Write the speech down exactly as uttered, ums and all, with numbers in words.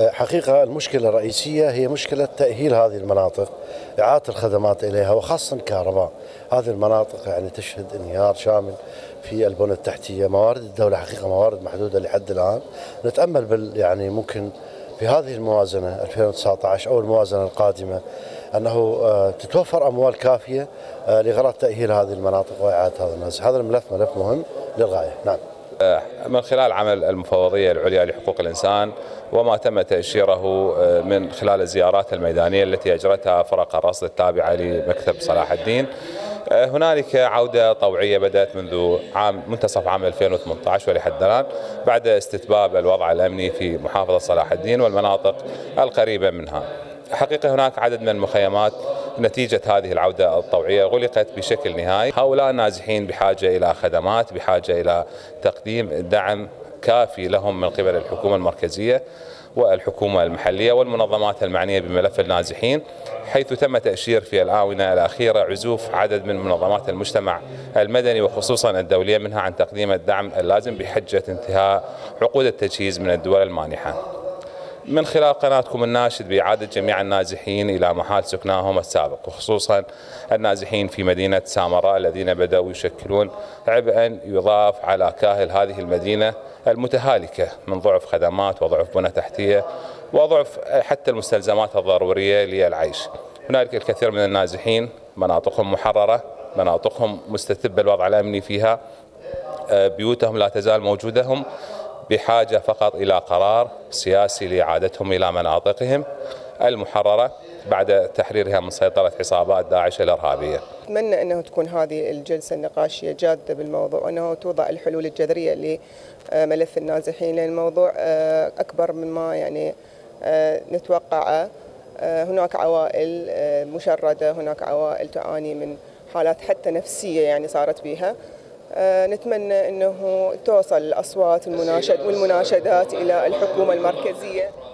حقيقة المشكلة الرئيسية هي مشكلة تأهيل هذه المناطق، إعادة الخدمات إليها وخاصة الكهرباء. هذه المناطق يعني تشهد انهيار شامل في البنى التحتية، موارد الدولة حقيقة موارد محدودة لحد الآن. نتأمل بال يعني ممكن في هذه الموازنة ألفين وتسعة عشر أو الموازنة القادمة أنه تتوفر أموال كافية لغرض تأهيل هذه المناطق وإعادة هذا الناس. هذا الملف ملف مهم للغاية. نعم. من خلال عمل المفوضية العليا لحقوق الإنسان وما تم تأشيره من خلال الزيارات الميدانية التي أجرتها فرق الرصد التابعة لمكتب صلاح الدين، هنالك عودة طوعية بدأت منذ عام منتصف عام ألفين وثمانية عشر ولحد الآن بعد استتباب الوضع الأمني في محافظة صلاح الدين والمناطق القريبة منها. حقيقة هناك عدد من المخيمات نتيجة هذه العودة الطوعية غلقت بشكل نهائي. هؤلاء النازحين بحاجة إلى خدمات، بحاجة إلى تقديم دعم كافي لهم من قبل الحكومة المركزية والحكومة المحلية والمنظمات المعنية بملف النازحين، حيث تم تأشير في الآونة الأخيرة عزوف عدد من منظمات المجتمع المدني وخصوصا الدولية منها عن تقديم الدعم اللازم بحجة انتهاء عقود التجهيز من الدول المانحة. من خلال قناتكم الناشد بإعادة جميع النازحين إلى محال سكناهم السابق، وخصوصا النازحين في مدينة سامراء الذين بدأوا يشكلون عبئا يضاف على كاهل هذه المدينة المتهالكة من ضعف خدمات وضعف بنى تحتية وضعف حتى المستلزمات الضرورية للعيش. هنالك الكثير من النازحين مناطقهم محررة، مناطقهم مستتب الوضع الأمني فيها، بيوتهم لا تزال موجودة، هم بحاجة فقط إلى قرار سياسي لإعادتهم إلى مناطقهم المحررة بعد تحريرها من سيطرة عصابات داعش الإرهابية. أتمنى أنه تكون هذه الجلسة النقاشية جادة بالموضوع وأنه توضع الحلول الجذرية لملف النازحين، لأن الموضوع أكبر مما يعني نتوقعه. هناك عوائل مشردة، هناك عوائل تعاني من حالات حتى نفسية يعني صارت بها. نتمنى أنه توصل الأصوات والمناشدات إلى الحكومة المركزية.